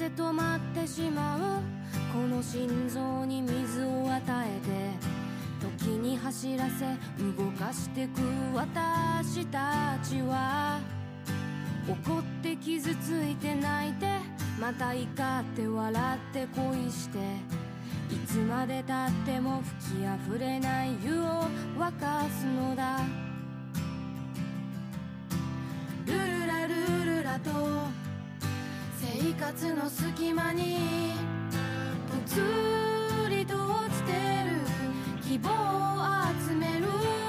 せ止まってしまうこの心臓に水を与えて時に走らせ動かしてく私たちは怒って傷ついて泣いてまた怒って笑って恋していつまでたっても吹きあふれない湯を沸かすのだルルラルルラと生活の隙間にぽつりと落ちてる希望を集める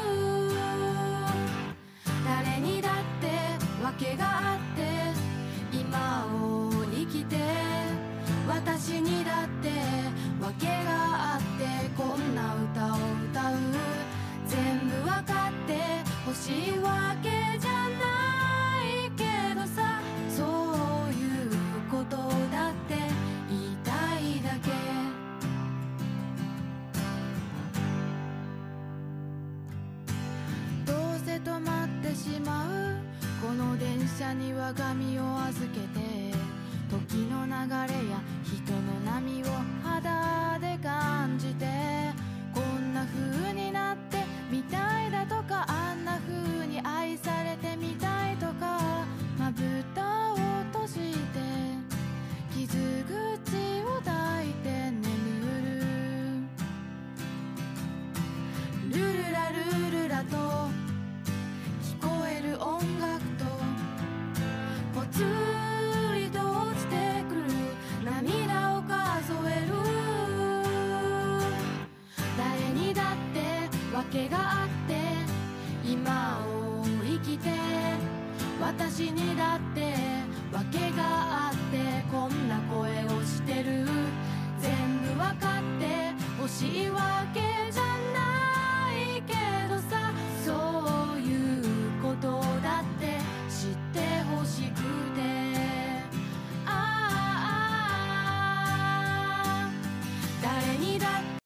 誰にだって訳があって今を生きて私にだって訳があってこんな歌を歌う全部わかって欲しいわけじゃないけどさそういうことだって言いたいだけどうせ止まってしまうこの電車に我が身を預けて時の流れや人の波を肌で感じてこんな風になってみたいだとかあんな風に愛されてみたいとかまぶたを閉じて傷口を抱いて眠るルルラルルラと聞こえる音楽とぽつりと落ちてくる涙を数える誰にだって訳があって今を生きて私にだって訳があ